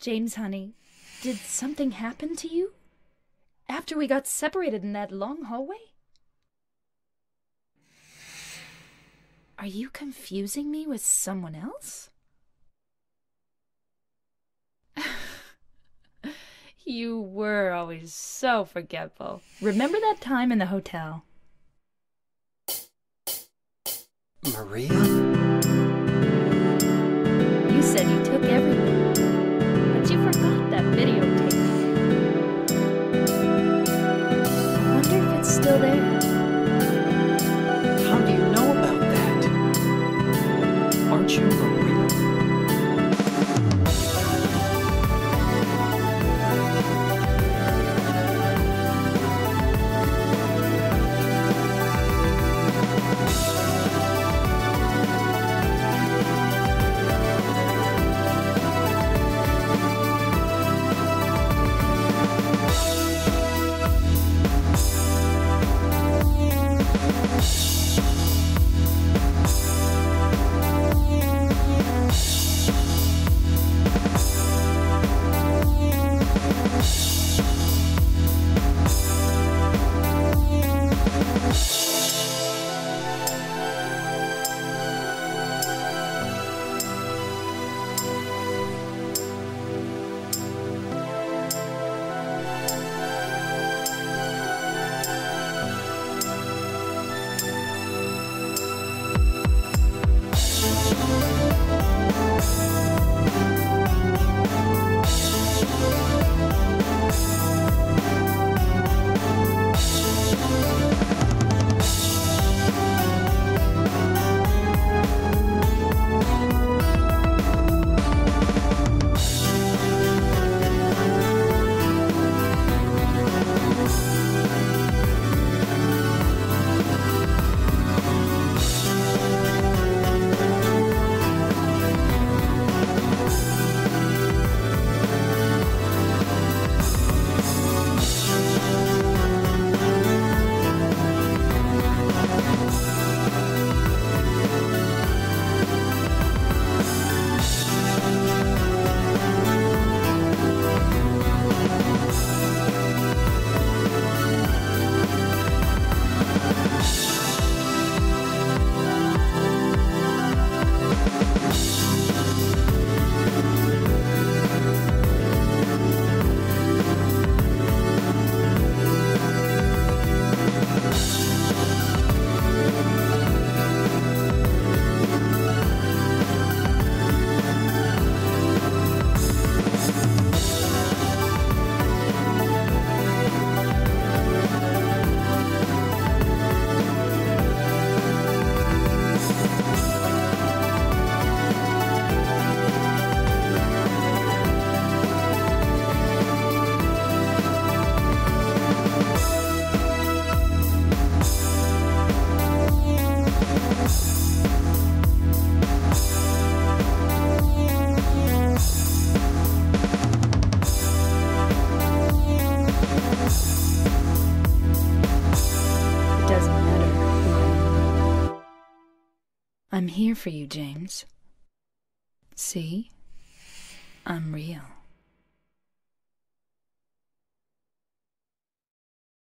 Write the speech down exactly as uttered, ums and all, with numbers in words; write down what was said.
James, honey, did something happen to you? After we got separated in that long hallway? Are you confusing me with someone else? You were always so forgetful. Remember that time in the hotel? Maria? You said you took everything, but you forgot that videotape. I wonder if it's still there. How do you know about that? Aren't you Maria? I'm here for you, James. See? I'm real.